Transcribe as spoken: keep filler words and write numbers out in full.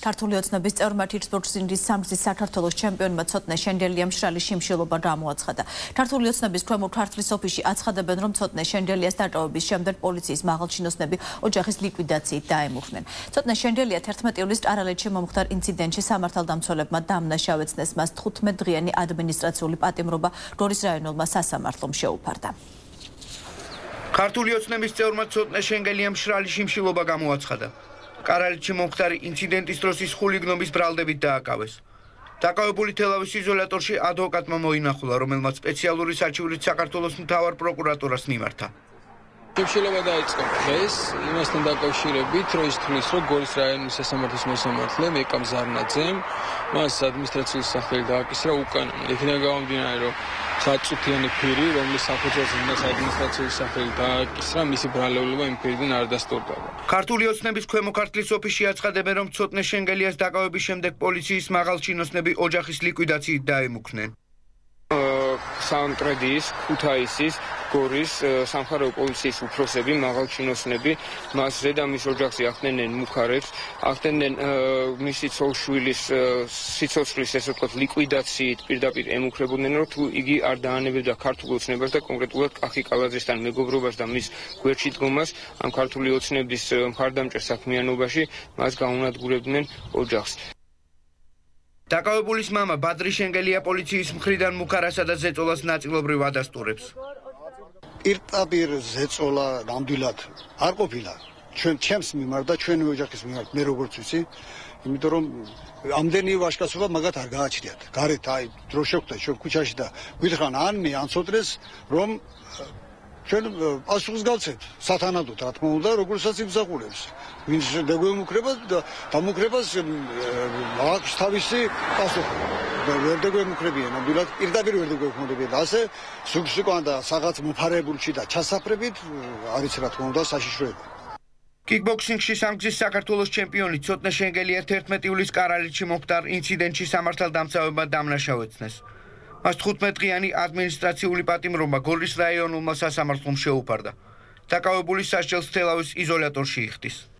ქართული ოცნების წევრმა თვითსპორტის სამგზის საქართველოს ჩემპიონმა ცოტნე შენდელიამ მშრალი შიმშილობა გამოაცხადა. ქართული ოცნების ქვემო ქართლის ოფისში აცხადებენ, რომ ცოტნე შენდელიას დატოვების შემდეგ პოლიციის მაღალჩინოსნები ოჯახის ლიკვიდაციით დაემუქრნენ. ცოტნე შენდელია თერთმეტი ივლისს არალეთში მომხდარ ინციდენტში სამართალდამცველებმა დამნაშავეცნეს, მას თხუთმეტდღიანი ადმინისტრაციული პატიმრობა გორის რაიონულმა სასამართლომ შეუფარდა. ქართული ოცნების წევრმა ცოტნე შენგელიამ მშრალი შიმშილობა გამოაცხადა. კარალეთში მომხდარი ინციდენტის დროს ის ხულიგნობის ბრალდებით დააკავეს. დაკავებული თელავის იზოლატორში ადვოკატმა მოინახულა, რომელმაც სპეციალური საჩივრით საქართველოს მთავარ პროკურატურას მიმართა. შიმშილობა დაიწყო დღეს იმასთან დაკავშირებით, რომ ის თვლის, რომ გორის რაიონის სასამართლოს მოსამართლე მეკამ ზარნაძემ მას ადმინისტრაციული სახელი დააკისრა უკანონოდ. იქიდან გამომდინარე, რომ საწუთიანი ფირი, რომლის საფუძველზე მას ადმინისტრაციული სახელი დააკისრა, მისი ბრალეულობა იმ ფირიდან არ დასტურდება. ქართული ოცნების ქვემო ქართლის ოფისში აცხადებენ, რომ ცოტნე შენგელიას დაკავების შემდეგ პოლიციის მაღალჩინოსნები ოჯახის ლიკვიდაციით დაემუქრნენ. სამტრედიის, ქუთაისის, გორის სამხარეო პოლიციის უფროსები, მაღალჩინოსნები მას ზედამის ოჯახზე ახდენენ მუხარებს, ახდენენ მისი ცოლშვილის სიცოცხლის, ესე ვთქვათ, ლიკვიდაციით პირდაპირ ემუქრებოდნენ, რომ თუ იგი არ დაანებებდა ქართულ ოცნებას და კონკრეტულად კახი კალაძესთან მეგობრობას და მის გვერდში დგომას, ამ ქართული ოცნების მხარდამჭერ საქმიანობაში მას გაუნადგურებდნენ ოჯახს. დაკავებულის მამა ბადრი შენგელია პოლიციის მხრიდან მუხარასა და ზეწოლას ნაწილობრივ ადასტურებს. პირდაპირ ზეწოლა ნამდვილად არ ყოფილა ჩვენ ჩემს მიმართ და ჩვენი ოჯახის მიმართ, მე როგორც ვიცი, იმიტომ რომ ამდენი ვაჟკაცობა მაგათ არ გააჩნიათ. გარეთ აი დრო შევხვდეთ ჩვენ ქუჩაში და გვითხრან ან მე ან ცოტნეს რომ ჩვენ პასუხს გავცეთ სათანადოდ, რა თქმა უნდა, როგორცაც იმსახურებს. ვინც დაგვემუქრება და დამუქრებას აქვს თავისი პასუხი. ვერ დაგვემუქრებიან, ნამდვილად პირდაპირ ვერ დაგვემუქრებიან. ასე სუქსუქან და რაღაც მოფარებულში და ჩასაფრებით არის რა თქმა უნდა საშიშროება. კიკბოქსინგში სამგზის საქართველოს ჩემპიონი ცოტნე შენგელია თერთმეტი ივლისს კარალეთში მომხდარ ინციდენტში სამართალდამცავებმა დამნაშავეცნეს. მას თხუთმეტდღიანი ადმინისტრაციული პატიმრობა გორის რაიონულმა სასამართლომ შეუფარდა. დაკავებული სასჯელს თელავის იზოლატორში იხდის.